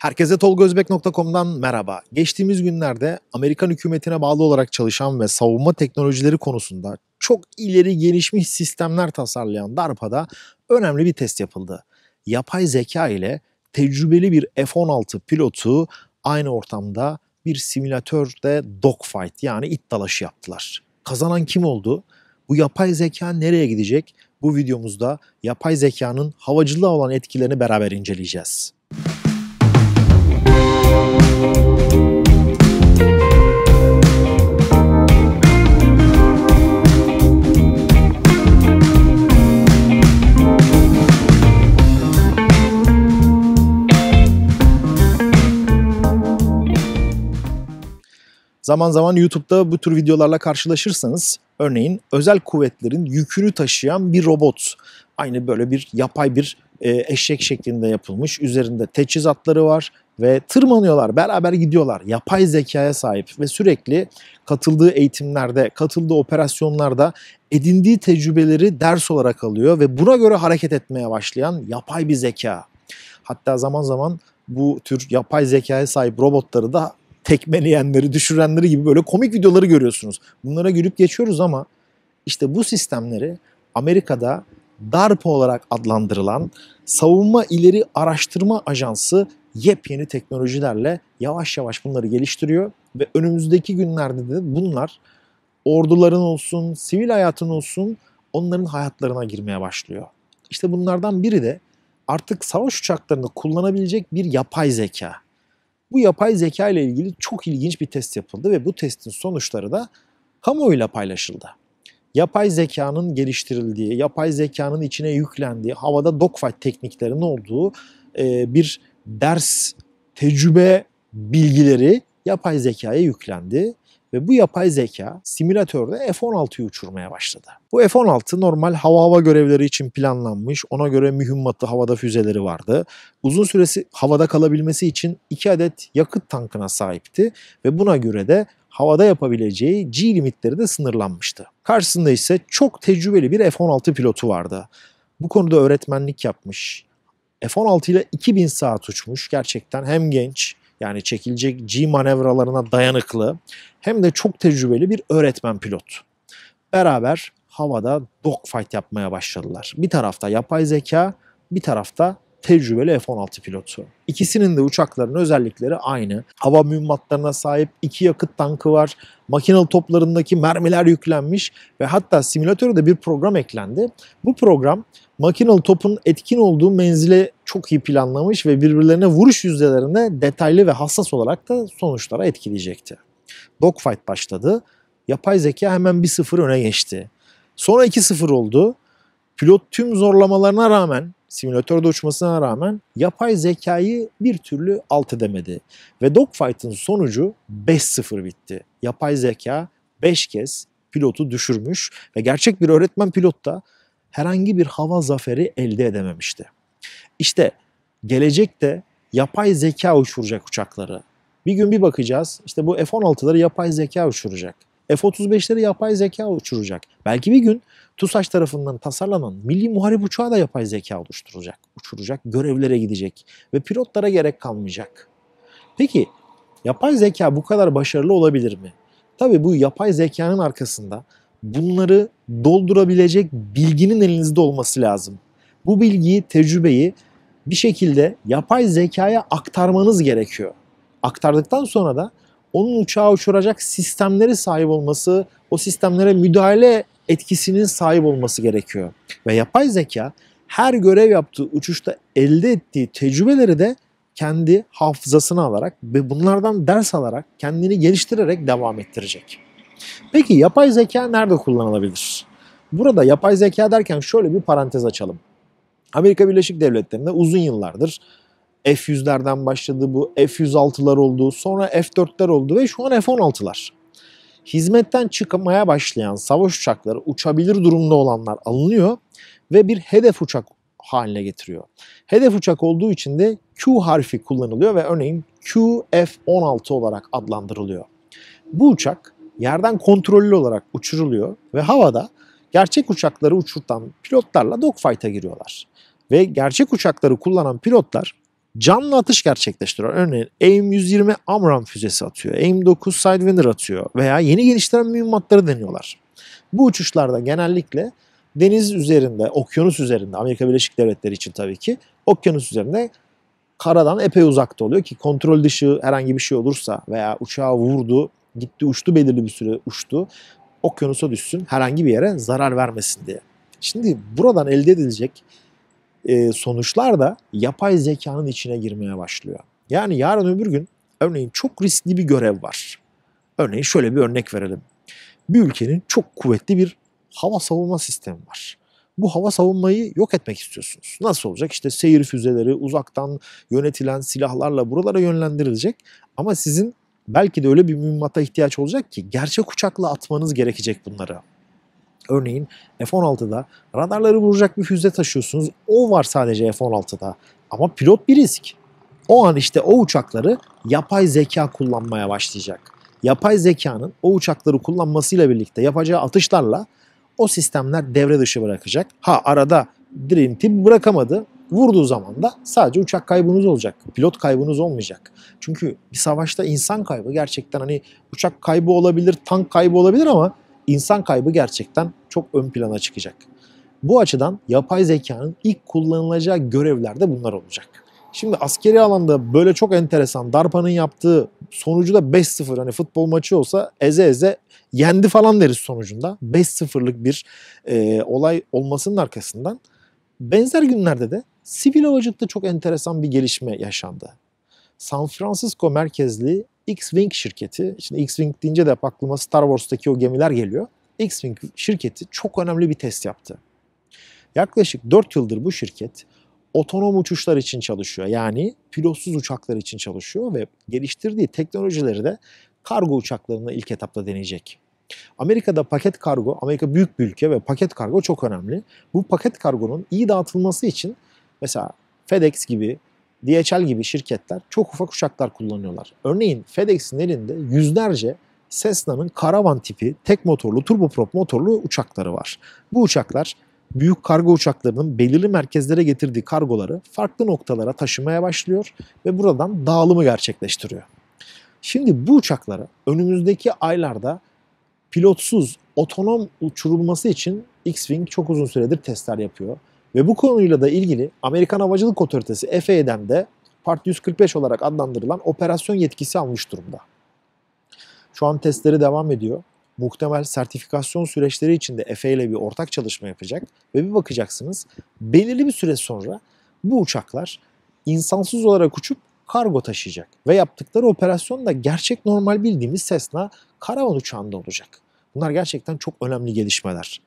Herkese tolgozbek.com'dan merhaba. Geçtiğimiz günlerde Amerikan hükümetine bağlı olarak çalışan ve savunma teknolojileri konusunda çok ileri gelişmiş sistemler tasarlayan DARPA'da önemli bir test yapıldı. Yapay zeka ile tecrübeli bir F-16 pilotu aynı ortamda bir simülatörde dogfight yani it dalaşı yaptılar. Kazanan kim oldu? Bu yapay zeka nereye gidecek? Bu videomuzda yapay zekanın havacılığa olan etkilerini beraber inceleyeceğiz. Zaman zaman YouTube'da bu tür videolarla karşılaşırsanız, örneğin özel kuvvetlerin yükünü taşıyan bir robot, aynı böyle bir yapay bir eşek şeklinde yapılmış, üzerinde teçhizatları var ve tırmanıyorlar, beraber gidiyorlar. Yapay zekaya sahip ve sürekli katıldığı eğitimlerde, katıldığı operasyonlarda edindiği tecrübeleri ders olarak alıyor ve buna göre hareket etmeye başlayan yapay bir zeka. Hatta zaman zaman bu tür yapay zekaya sahip robotları da tekmeleyenleri, düşürenleri gibi böyle komik videoları görüyorsunuz. Bunlara gülüp geçiyoruz ama işte bu sistemleri Amerika'da DARPA olarak adlandırılan Savunma İleri Araştırma Ajansı yepyeni teknolojilerle yavaş yavaş bunları geliştiriyor ve önümüzdeki günlerde de bunlar orduların olsun, sivil hayatın olsun onların hayatlarına girmeye başlıyor. İşte bunlardan biri de artık savaş uçaklarını kullanabilecek bir yapay zeka. Bu yapay zeka ile ilgili çok ilginç bir test yapıldı ve bu testin sonuçları da kamuoyuyla paylaşıldı. Yapay zekanın geliştirildiği, yapay zekanın içine yüklendiği, havada dogfight tekniklerinin olduğu bir ders, tecrübe bilgileri yapay zekaya yüklendi. Ve bu yapay zeka simülatörde F-16'yı uçurmaya başladı. Bu F-16 normal hava görevleri için planlanmış. Ona göre mühimmatı havada füzeleri vardı. Uzun süresi havada kalabilmesi için 2 adet yakıt tankına sahipti. Ve buna göre de havada yapabileceği G limitleri de sınırlanmıştı. Karşısında ise çok tecrübeli bir F-16 pilotu vardı. Bu konuda öğretmenlik yapmış. F-16 ile 2000 saat uçmuş. Gerçekten hem genç, yani çekilecek G manevralarına dayanıklı, hem de çok tecrübeli bir öğretmen pilot. Beraber havada dogfight yapmaya başladılar. Bir tarafta yapay zeka, bir tarafta tecrübeli F-16 pilotu. İkisinin de uçakların özellikleri aynı. Hava mühimmatlarına sahip 2 yakıt tankı var. Makinalı toplarındaki mermiler yüklenmiş ve hatta simülatöre de bir program eklendi. Bu program makinalı topun etkin olduğu menzile çok iyi planlamış ve birbirlerine vuruş yüzdelerinde detaylı ve hassas olarak da sonuçlara etkileyecekti. Dogfight başladı. Yapay zeka hemen 1-0 öne geçti. Sonra 2-0 oldu. Pilot tüm zorlamalarına rağmen, simülatörde uçmasına rağmen yapay zekayı bir türlü alt edemedi. Ve dogfight'ın sonucu 5-0 bitti. Yapay zeka 5 kez pilotu düşürmüş ve gerçek bir öğretmen pilot da herhangi bir hava zaferi elde edememişti. İşte gelecekte yapay zeka uçuracak uçakları. Bir gün bir bakacağız, işte bu F-16'ları yapay zeka uçuracak. F-35'leri yapay zeka uçuracak. Belki bir gün TUSAŞ tarafından tasarlanan milli muharip uçağı da yapay zeka oluşturacak, uçuracak, görevlere gidecek ve pilotlara gerek kalmayacak. Peki yapay zeka bu kadar başarılı olabilir mi? Tabii bu yapay zekanın arkasında bunları doldurabilecek bilginin elinizde olması lazım. Bu bilgiyi, tecrübeyi bir şekilde yapay zekaya aktarmanız gerekiyor. Aktardıktan sonra da onun uçağı uçuracak sistemleri sahip olması, o sistemlere müdahale etkisinin sahip olması gerekiyor. Ve yapay zeka her görev yaptığı uçuşta elde ettiği tecrübeleri de kendi hafızasına alarak ve bunlardan ders alarak kendini geliştirerek devam ettirecek. Peki yapay zeka nerede kullanılabilir? Burada yapay zeka derken şöyle bir parantez açalım. Amerika Birleşik Devletleri'nde uzun yıllardır F-100'lerden başladı, bu F-106'lar oldu, sonra F-4'ler oldu ve şu an F-16'lar. Hizmetten çıkmaya başlayan savaş uçakları, uçabilir durumda olanlar alınıyor ve bir hedef uçak haline getiriyor. Hedef uçak olduğu için de Q harfi kullanılıyor ve örneğin QF-16 olarak adlandırılıyor. Bu uçak yerden kontrollü olarak uçuruluyor ve havada gerçek uçakları uçurtan pilotlarla dogfight'a giriyorlar. Ve gerçek uçakları kullanan pilotlar canlı atış gerçekleştiriyor. Örneğin AIM-120 AMRAAM füzesi atıyor, AIM-9 Sidewinder atıyor veya yeni geliştiren mühimmatları deniyorlar. Bu uçuşlarda genellikle deniz üzerinde, okyanus üzerinde, Amerika Birleşik Devletleri için tabii ki, okyanus üzerinde karadan epey uzakta oluyor ki kontrol dışı herhangi bir şey olursa veya uçağı vurdu, gitti uçtu, belirli bir süre uçtu, okyanusa düşsün, herhangi bir yere zarar vermesin diye. Şimdi buradan elde edilecek sonuçlar da yapay zekanın içine girmeye başlıyor. Yani yarın öbür gün örneğin çok riskli bir görev var. Örneğin şöyle bir örnek verelim. Bir ülkenin çok kuvvetli bir hava savunma sistemi var. Bu hava savunmayı yok etmek istiyorsunuz. Nasıl olacak? İşte seyir füzeleri, uzaktan yönetilen silahlarla buralara yönlendirilecek. Ama sizin belki de öyle bir mühimmata ihtiyaç olacak ki gerçek uçakla atmanız gerekecek bunları. Örneğin F-16'da radarları vuracak bir füze taşıyorsunuz. O var sadece F-16'da. Ama pilot bir risk. O an işte o uçakları yapay zeka kullanmaya başlayacak. Yapay zekanın o uçakları kullanmasıyla birlikte yapacağı atışlarla o sistemler devre dışı bırakacak. Ha, arada Dream Team bırakamadı. Vurduğu zaman da sadece uçak kaybınız olacak. Pilot kaybınız olmayacak. Çünkü bir savaşta insan kaybı gerçekten, hani uçak kaybı olabilir, tank kaybı olabilir ama insan kaybı gerçekten çok ön plana çıkacak. Bu açıdan yapay zekanın ilk kullanılacağı görevlerde bunlar olacak. Şimdi askeri alanda böyle çok enteresan, DARPA'nın yaptığı sonucu da 5-0, hani futbol maçı olsa eze eze yendi falan deriz sonucunda. 5-0'lık bir olay olmasının arkasından benzer günlerde de sivil havacılıkta çok enteresan bir gelişme yaşandı. San Francisco merkezli X-Wing şirketi, şimdi X-Wing deyince de aklıma Star Wars'taki o gemiler geliyor. X-Wing şirketi çok önemli bir test yaptı. Yaklaşık 4 yıldır bu şirket otonom uçuşlar için çalışıyor. Yani pilotsuz uçaklar için çalışıyor ve geliştirdiği teknolojileri de kargo uçaklarına ilk etapta deneyecek. Amerika'da paket kargo, Amerika büyük bir ülke ve paket kargo çok önemli. Bu paket kargonun iyi dağıtılması için mesela FedEx gibi, DHL gibi şirketler çok ufak uçaklar kullanıyorlar. Örneğin FedEx'in elinde yüzlerce Cessna'nın Caravan tipi tek motorlu, turboprop motorlu uçakları var. Bu uçaklar büyük kargo uçaklarının belirli merkezlere getirdiği kargoları farklı noktalara taşımaya başlıyor ve buradan dağılımı gerçekleştiriyor. Şimdi bu uçaklara önümüzdeki aylarda pilotsuz, otonom uçurulması için X-Wing çok uzun süredir testler yapıyor. Ve bu konuyla da ilgili Amerikan Havacılık Otoritesi FAA'den de Part 145 olarak adlandırılan operasyon yetkisi almış durumda. Şu an testleri devam ediyor. Muhtemel sertifikasyon süreçleri içinde FAA ile bir ortak çalışma yapacak ve bir bakacaksınız belirli bir süre sonra bu uçaklar insansız olarak uçup kargo taşıyacak ve yaptıkları operasyon da gerçek normal bildiğimiz Cessna karavan uçağında olacak. Bunlar gerçekten çok önemli gelişmeler.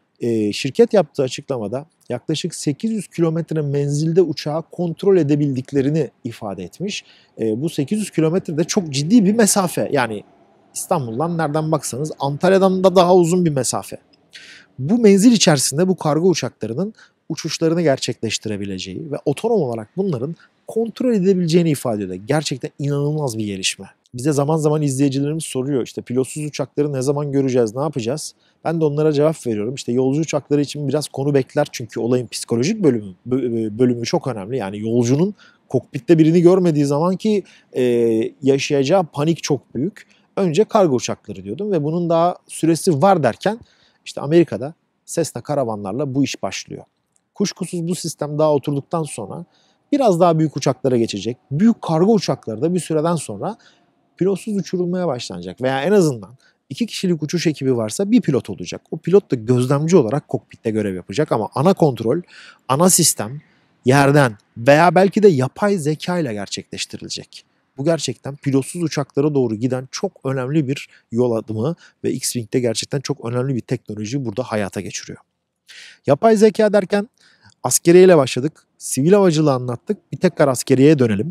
Şirket yaptığı açıklamada yaklaşık 800 kilometre menzilde uçağı kontrol edebildiklerini ifade etmiş. Bu 800 kilometre de çok ciddi bir mesafe. Yani İstanbul'dan nereden baksanız Antalya'dan da daha uzun bir mesafe. Bu menzil içerisinde bu kargo uçaklarının uçuşlarını gerçekleştirebileceği ve otonom olarak bunların kontrol edebileceğini ifade ediyor. Gerçekten inanılmaz bir gelişme. Bize zaman zaman izleyicilerimiz soruyor, işte pilotsuz uçakları ne zaman göreceğiz, ne yapacağız? Ben de onlara cevap veriyorum. İşte yolcu uçakları için biraz konu bekler çünkü olayın psikolojik bölümü çok önemli. Yani yolcunun kokpitte birini görmediği zaman ki yaşayacağı panik çok büyük. Önce kargo uçakları diyordum ve bunun daha süresi var derken işte Amerika'da Cessna karavanlarla bu iş başlıyor. Kuşkusuz bu sistem daha oturduktan sonra biraz daha büyük uçaklara geçecek. Büyük kargo uçakları da bir süreden sonra pilotsuz uçurulmaya başlanacak. Veya en azından 2 kişilik uçuş ekibi varsa bir pilot olacak. O pilot da gözlemci olarak kokpitte görev yapacak ama ana kontrol, ana sistem yerden veya belki de yapay zeka ile gerçekleştirilecek. Bu gerçekten pilotsuz uçaklara doğru giden çok önemli bir yol adımı ve X-Wing'de gerçekten çok önemli bir teknoloji burada hayata geçiriyor. Yapay zeka derken askeriye ile başladık, sivil havacılığı anlattık, bir tekrar askeriyeye dönelim.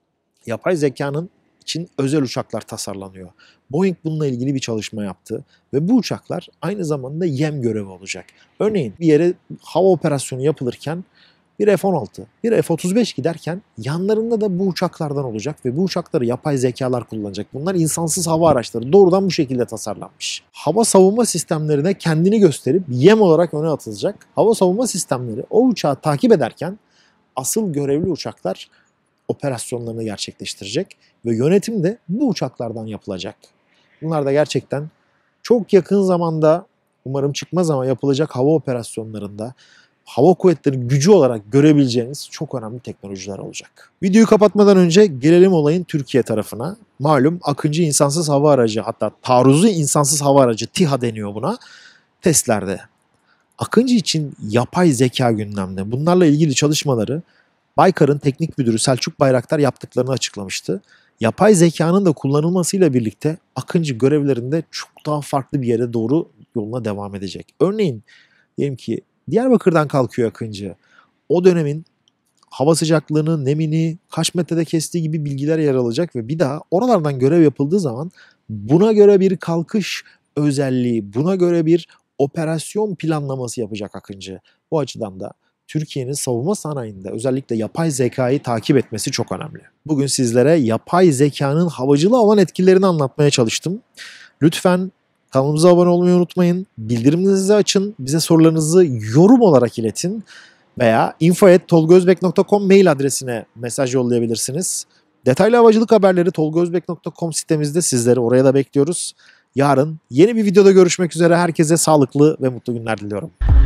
Yapay zekanın için özel uçaklar tasarlanıyor. Boeing bununla ilgili bir çalışma yaptı ve bu uçaklar aynı zamanda yem görevi olacak. Örneğin bir yere hava operasyonu yapılırken bir F-16, bir F-35 giderken yanlarında da bu uçaklardan olacak ve bu uçakları yapay zekalar kullanacak. Bunlar insansız hava araçları. Doğrudan bu şekilde tasarlanmış. Hava savunma sistemlerine kendini gösterip yem olarak öne atılacak. Hava savunma sistemleri o uçağı takip ederken asıl görevli uçaklar operasyonlarını gerçekleştirecek ve yönetim de bu uçaklardan yapılacak. Bunlar da gerçekten çok yakın zamanda, umarım çıkmaz ama, yapılacak hava operasyonlarında hava kuvvetleri gücü olarak görebileceğiniz çok önemli teknolojiler olacak. Videoyu kapatmadan önce gelelim olayın Türkiye tarafına. Malum Akıncı insansız hava aracı, hatta taarruzlu insansız hava aracı TİHA deniyor buna, testlerde. Akıncı için yapay zeka gündemde. Bunlarla ilgili çalışmaları Baykar'ın teknik müdürü Selçuk Bayraktar yaptıklarını açıklamıştı. Yapay zekanın da kullanılmasıyla birlikte Akıncı görevlerinde çok daha farklı bir yere doğru yoluna devam edecek. Örneğin diyelim ki Diyarbakır'dan kalkıyor Akıncı. O dönemin hava sıcaklığını, nemini, kaç metrede kestiği gibi bilgiler yer alacak ve bir daha oralardan görev yapıldığı zaman buna göre bir kalkış özelliği, buna göre bir operasyon planlaması yapacak Akıncı. Bu açıdan da Türkiye'nin savunma sanayinde özellikle yapay zekayı takip etmesi çok önemli. Bugün sizlere yapay zekanın havacılığa olan etkilerini anlatmaya çalıştım. Lütfen kanalımıza abone olmayı unutmayın. Bildirimlerinizi açın. Bize sorularınızı yorum olarak iletin. Veya info@tolgozbek.com mail adresine mesaj yollayabilirsiniz. Detaylı havacılık haberleri tolgozbek.com sitemizde, sizleri oraya da bekliyoruz. Yarın yeni bir videoda görüşmek üzere. Herkese sağlıklı ve mutlu günler diliyorum.